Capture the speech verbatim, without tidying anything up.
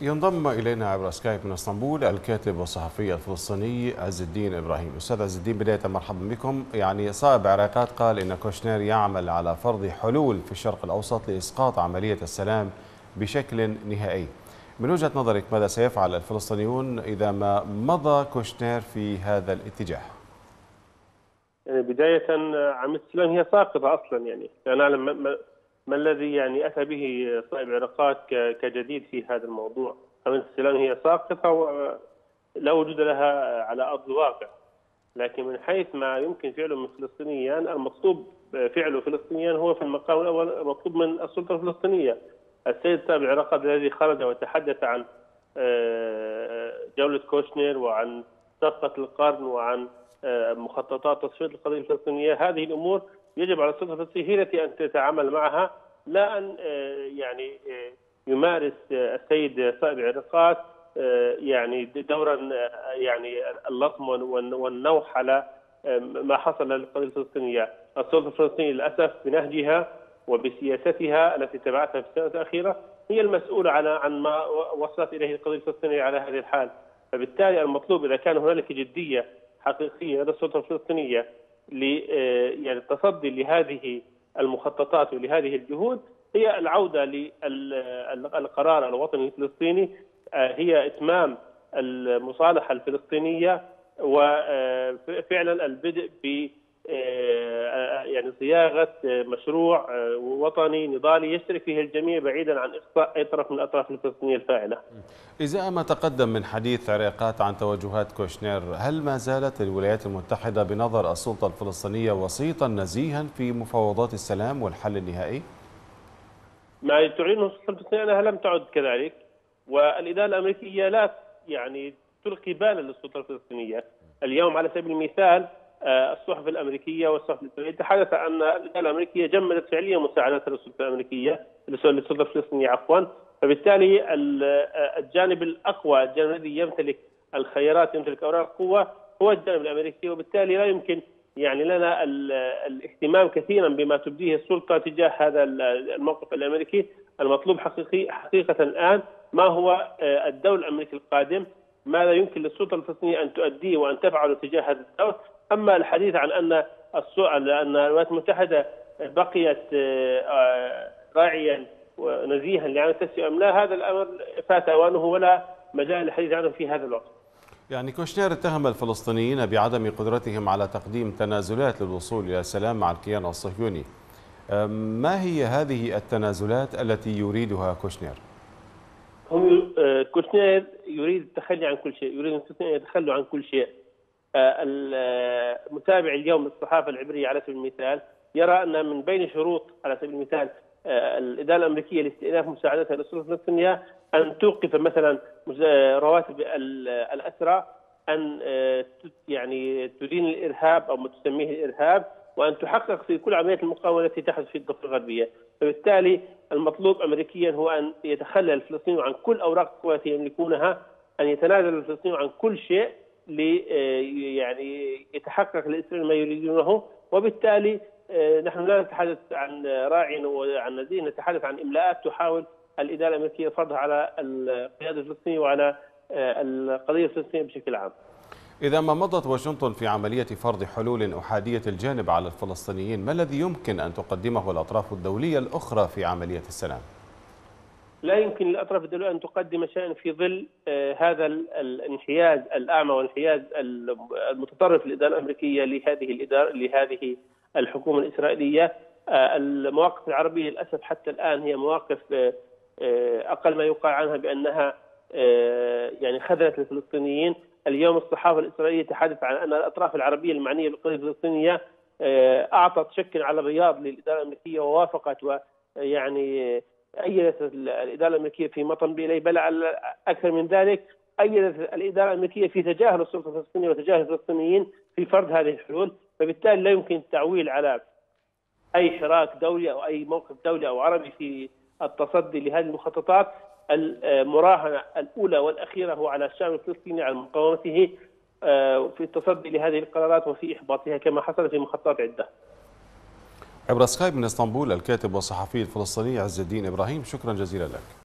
ينضم إلينا عبر سكايب من اسطنبول الكاتب والصحفي الفلسطيني عز الدين إبراهيم. أستاذ عز الدين، بداية مرحبا بكم. يعني صائب عراقات قال إن كوشنير يعمل على فرض حلول في الشرق الأوسط لإسقاط عملية السلام بشكل نهائي. من وجهة نظرك ماذا سيفعل الفلسطينيون إذا ما مضى كوشنير في هذا الاتجاه؟ يعني بداية عملية السلام هي ساقطة أصلا، يعني لا نعلم ما, ما الذي يعني أتى به صائب عراقات كجديد في هذا الموضوع. عملية السلام هي ساقطة ولا وجود لها على أرض الواقع، لكن من حيث ما يمكن فعله من الفلسطينيين، المطلوب فعله فلسطينيا هو في المقام الأول مطلوب من السلطة الفلسطينية. السيد صائب عراقات الذي خرج وتحدث عن جولة كوشنير وعن صفقة القرن وعن مخططات تصفية القضية الفلسطينية، هذه الأمور يجب على السلطة الفلسطينية هي التي أن تتعامل معها، لا أن يعني يمارس السيد صائب عراقات يعني دورا يعني اللطم والنوح على ما حصل للقضية الفلسطينية. السلطة الفلسطينية للأسف بنهجها وبسياستها التي تبعتها في السنة الأخيرة هي المسؤولة عن عن ما وصلت إليه القضية الفلسطينية على هذه الحال. فبالتالي المطلوب إذا كان هنالك جدية حقيقية لدى السلطة الفلسطينية ل يعني التصدي لهذه المخططات ولهذه الجهود، هي العودة للقرار الوطني الفلسطيني، هي إتمام المصالحة الفلسطينية وفعلا البدء ب يعني صياغة مشروع وطني نضالي يشترك فيه الجميع بعيدا عن إقصاء أي طرف من الأطراف الفلسطينية الفاعلة. إزاء ما تقدم من حديث عراقات عن توجهات كوشنير، هل ما زالت الولايات المتحدة بنظر السلطة الفلسطينية وسيطا نزيها في مفاوضات السلام والحل النهائي؟ ما تعلنه السلطة الفلسطينية أنها لم تعد كذلك، والإدارة الأمريكية لا يعني تلقي بالا للسلطة الفلسطينية. اليوم على سبيل المثال الصحف الامريكيه والصحف الاسرائيليه تحدث ان الاداره الامريكيه جمدت فعليا مساعدتها للسلطه الامريكيه للسلطه الفلسطينيه عفوا. فبالتالي الجانب الاقوى، الجانب الذي يمتلك الخيارات يمتلك اوراق القوه هو الجانب الامريكي، وبالتالي لا يمكن يعني لنا الاهتمام كثيرا بما تبديه السلطه تجاه هذا الموقف الامريكي. المطلوب حقيقي حقيقه الان ما هو الدور الامريكي القادم، ماذا يمكن للسلطه الفلسطينيه ان تؤديه وان تفعله تجاه هذا الدور. أما الحديث عن أن السؤال أن الولايات المتحدة بقيت راعيا ونزيها لعملية التسوية أم لا، هذا الأمر فات أوانه ولا مجال للحديث عنه في هذا الوقت. يعني كوشنير اتهم الفلسطينيين بعدم قدرتهم على تقديم تنازلات للوصول إلى السلام مع الكيان الصهيوني. ما هي هذه التنازلات التي يريدها كوشنير؟ هم كوشنير يريد التخلي عن كل شيء، يريد أن يتخلوا عن كل شيء. المتابع اليوم للصحافه العبريه على سبيل المثال يرى ان من بين شروط على سبيل المثال الاداره الامريكيه لاستئناف مساعدتها للسلطه الفلسطينيه ان توقف مثلا رواتب الاسرى، ان يعني تدين الارهاب او ما تسميه الارهاب، وان تحقق في كل عمليات المقاومه التي تحدث في الضفه الغربيه. فبالتالي المطلوب امريكيا هو ان يتخلى الفلسطينيون عن كل اوراق القوى التي يملكونها، ان يتنازل الفلسطينيون عن كل شيء لي يعني يتحقق الاسرائيليين ما يريدونه. وبالتالي نحن لا نتحدث عن راع وعن نزيه، نتحدث عن املاءات تحاول الاداره الامريكيه فرضها على القياده الفلسطينيه وعلى القضيه الفلسطينيه بشكل عام. إذا ما مضت واشنطن في عملية فرض حلول أحادية الجانب على الفلسطينيين، ما الذي يمكن أن تقدمه الأطراف الدولية الأخرى في عملية السلام؟ لا يمكن للأطراف الدولية أن تقدم شيئا في ظل هذا الانحياز الأعمى والانحياز المتطرف للإدارة الأمريكية لهذه الإدارة لهذه الحكومة الإسرائيلية. المواقف العربية للأسف حتى الآن هي مواقف أقل ما يقال عنها بأنها يعني خذلت الفلسطينيين. اليوم الصحافة الإسرائيلية تحدث عن أن الأطراف العربية المعنية بالقضية الفلسطينية أعطت شكل على بياض للإدارة الأمريكية ووافقت ويعني أيدت الإدارة الأمريكية في مطن بإليه، بل أكثر من ذلك أيدت الإدارة الأمريكية في تجاهل السلطة الفلسطينية وتجاهل الفلسطينيين في فرض هذه الحلول. فبالتالي لا يمكن التعويل على أي حراك دولي أو أي موقف دولي أو عربي في التصدي لهذه المخططات. المراهنة الأولى والأخيرة هو على الشعب الفلسطيني على مقاومته في التصدي لهذه القرارات وفي إحباطها كما حصل في مخططات عدة. عبر سكايب من اسطنبول الكاتب والصحفي الفلسطيني عز الدين إبراهيم، شكرا جزيلا لك.